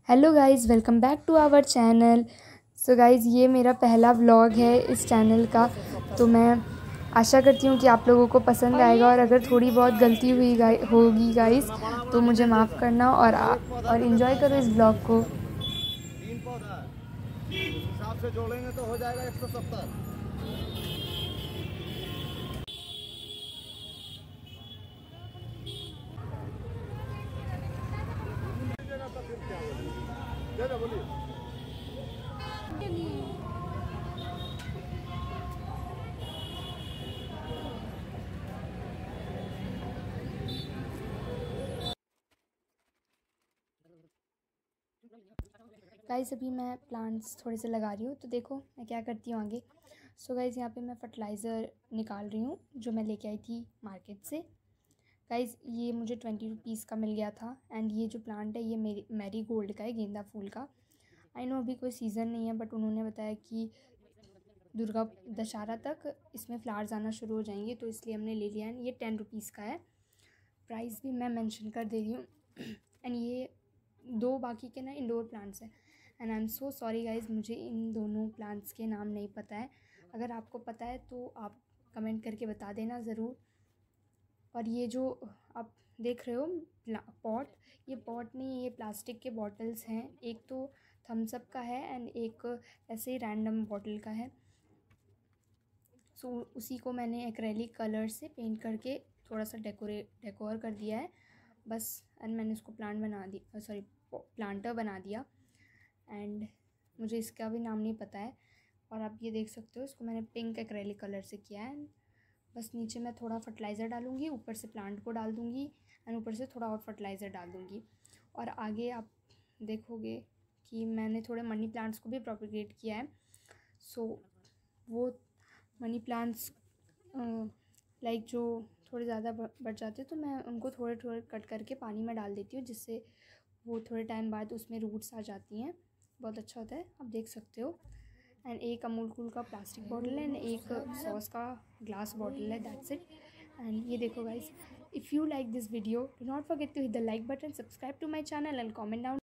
Hello guys, welcome back to our channel. So guys, ये मेरा पहला व्लॉग है इस चैनल का, तो मैं आशा करती हूँ कि आप लोगों को पसंद आएगा। और अगर थोड़ी बहुत गलती होगी गाइज़, तो मुझे माफ़ करना और इन्जॉय करो इस व्लॉग को। 3 पौधा उस हिसाब से जोड़ेंगे तो हो जाएगा 170। बोलिए। गाइज़, अभी मैं प्लांट्स थोड़े से लगा रही हूँ, तो देखो मैं क्या करती हूँ आगे। सो गाइज़, यहाँ पे मैं फ़र्टिलाइज़र निकाल रही हूँ जो मैं लेके आई थी मार्केट से। गाइज़, ये मुझे 20 रुपीज़ का मिल गया था। एंड ये जो प्लांट है ये मेरी मैरीगोल्ड का है, गेंदा फूल का। आई नो अभी कोई सीज़न नहीं है, बट उन्होंने बताया कि दुर्गा दशहरा तक इसमें फ्लावर्स आना शुरू हो जाएंगे, तो इसलिए हमने ले लिया। एंड ये 10 रुपीज़ का है। प्राइस भी मैं मेंशन कर दे रही हूँ। एंड ये दो बाकी के ना इंडोर प्लांट्स हैं। And I am so sorry guys, मुझे इन दोनों प्लांट्स के नाम नहीं पता है। अगर आपको पता है तो आप कमेंट करके बता देना ज़रूर। और ये जो आप देख रहे हो पॉट, ये पॉट नहीं, ये प्लास्टिक के बॉटल्स हैं। एक तो थम्स अप का है एंड एक ऐसे ही रैंडम बॉटल का है। सो उसी को मैंने एक्रेलिक कलर से पेंट करके थोड़ा सा डेकोर कर दिया है बस। एंड मैंने उसको प्लांटर बना दिया। एंड मुझे इसका भी नाम नहीं पता है। और आप ये देख सकते हो, इसको मैंने पिंक एक्रेलिक कलर से किया है। बस नीचे मैं थोड़ा फर्टिलाइज़र डालूँगी, ऊपर से प्लांट को डाल दूँगी एंड ऊपर से थोड़ा और फर्टिलाइज़र डाल दूँगी। और आगे आप देखोगे कि मैंने थोड़े मनी प्लांट्स को भी प्रोपेगेट किया है। सो वो मनी प्लांट्स लाइक जो थोड़े ज़्यादा बढ़ जाते हैं, तो मैं उनको थोड़े थोड़े कट करके पानी में डाल देती हूँ, जिससे वो थोड़े टाइम बाद उसमें रूट्स आ जाती हैं। बहुत अच्छा होता है, आप देख सकते हो। एंड एक अमूल कूल का प्लास्टिक बॉटल है एंड एक सॉस का ग्लास बॉटल है, दैट्स इट। एंड ये देखो guys, if you like this video, do not forget to hit the like button, subscribe to my channel and comment down